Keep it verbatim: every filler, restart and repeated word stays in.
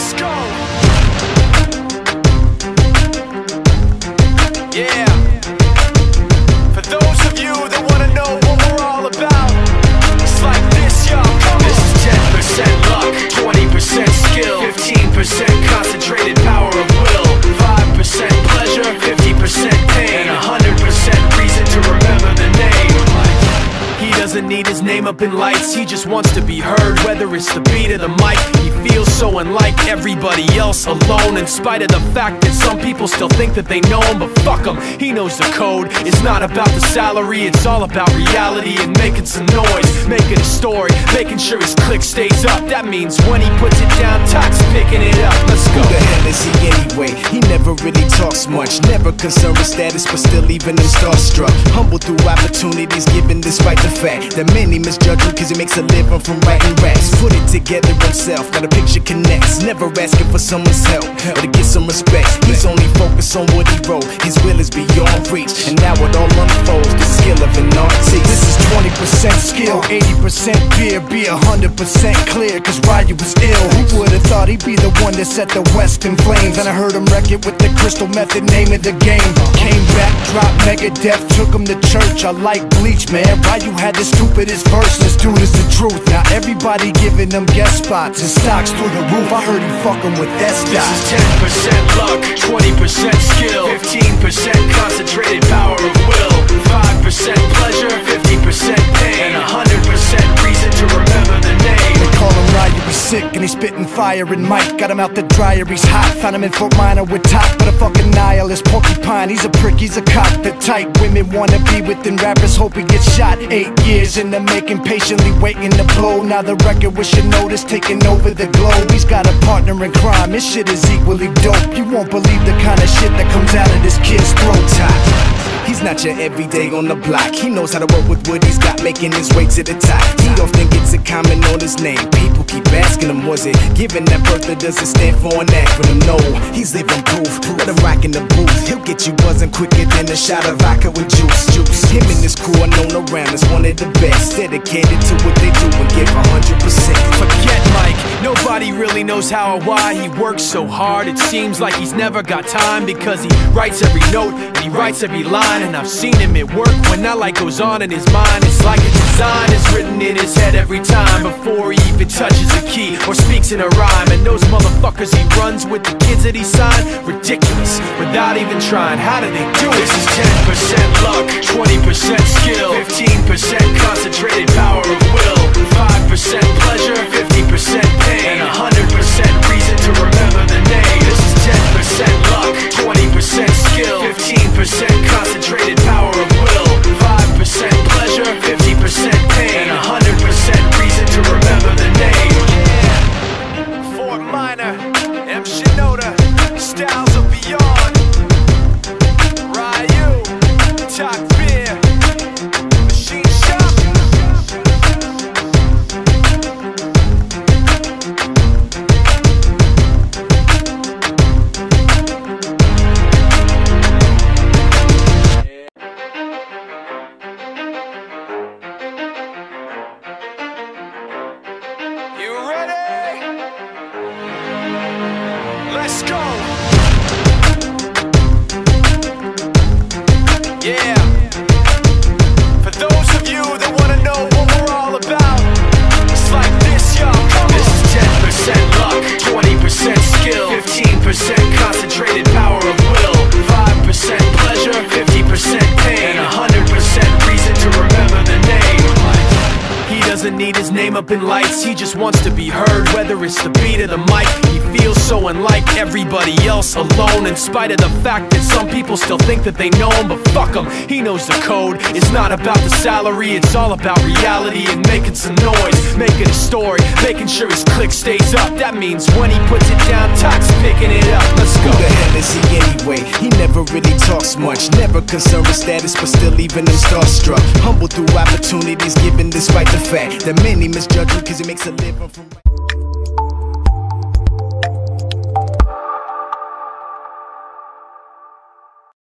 Let's go. Yeah. For those of you that wanna know what we're all about, it's like this, y'all. This is ten percent luck, twenty percent skill, fifteen percent concentrated power of will, five percent pleasure, fifty percent pain, and one hundred percent reason to remember the name. He doesn't need his name up in lights, he just wants to be heard, whether it's the beat or the mic. He feels so unlike everybody else, alone, in spite of the fact that some people still think that they know him. But fuck him, he knows the code. It's not about the salary, it's all about reality and making some noise, making a story, making sure his click stays up. That means when he puts it down, Tox picking it up. Let's go. Who the hell is he anyway? He never really talks much, never concerned with status, but still leaving him starstruck. Humble through opportunities given despite the fact that many misjudge him cause he makes a living from writing raps. Put it together himself, now the picture connects, never asking for someone's help or to get some respect. He's only focused on what he wrote, his will is beyond reach, and now it all unfolds, the skill of an artist. This is twenty percent skill, eighty percent fear, be one hundred percent clear, cause Ryu was ill. Who would've thought he'd be the one that set the West in flames? And I heard him wreck it with the Crystal Method, name of the game. Came back, dropped Megadeth, took him to church. I like Bleach, man, Ryu had the stupidest verses, dude is the truth. Now everybody giving them guest spots and stocks through the roof. I heard he fucking with that stock. This is ten percent luck, twenty percent skill, fifteen percent concentrated power of will, five percent pleasure, fifty percent pain, and one hundred percent reason to remember the name. They call him Ryu, he's sick and he's spitting fire and Mike got him out the dryer, he's hot. Found him in Fort Minor with top, but a fucking nihilist porcupine. He's a prick, he's a cock, the type women wanna be within. Rappers hope he gets shot. Eight years in the making, patiently waiting to blow. Now the record with your notice taking over the globe. He's got a partner in crime, his shit is equally dope. You won't believe the kind of shit that comes out of this kid's throat. He's not your everyday on the block. He knows how to work with what he's got, making his way to the top. He often gets a comment on his name. People keep asking him, was it given that birth or does it stand for an acronym? No, he's living proof. Let him rock in the booth. He'll get you buzzing quicker than a shot of vodka with juice. Juice. Him and his crew are known around as one of the best, dedicated to what they do and give one hundred percent. Forget Mike, nobody really knows how or why he works so hard. It seems like he's never got time because he writes every note and he writes every line. And I've seen him at work when that light goes on in his mind. It's like a design is written in his head every time before he even touches a key or speaks in a rhyme. And those motherfuckers he runs with, the kids that he signed, ridiculous, without even trying. How do they do it? This is ten percent luck, twenty percent skill, fifteen percent concentrated power of will, five percent pleasure, fifty percent pain, and one hundred percent reason to remember the name. This is ten percent luck, twenty percent skill, fifteen percent concentrated power of will, five percent pleasure, fifty percent pain, and one hundred percent reason to remember the name. Yeah. Fort Minor, M. Shinoda, Styles of Beyond, Ryu, Talk Beer, Machine Shop. Let's go. Yeah. For those of you that wanna know what we're all about, it's like this, y'all. This is ten percent luck, twenty percent skill, fifteen percent concentrated power of will, five percent pleasure, fifty percent pain, and one hundred percent reason to remember the name. He doesn't need his name up in lights, he just wants to be heard, whether it's the beat or the mic. He feels so unlike everybody else, alone, in spite of the fact that some people still think that they know him. But fuck him, he knows the code. It's not about the salary, it's all about reality and making some noise, making a story, making sure his click stays up. That means when he puts it down, Tox picking it up. Let's go. Who the hell is he anyway? He never really talks much, never concerned with status, but still leaving him starstruck. Humble through opportunities given despite the fact that many misjudge him cause he makes a living from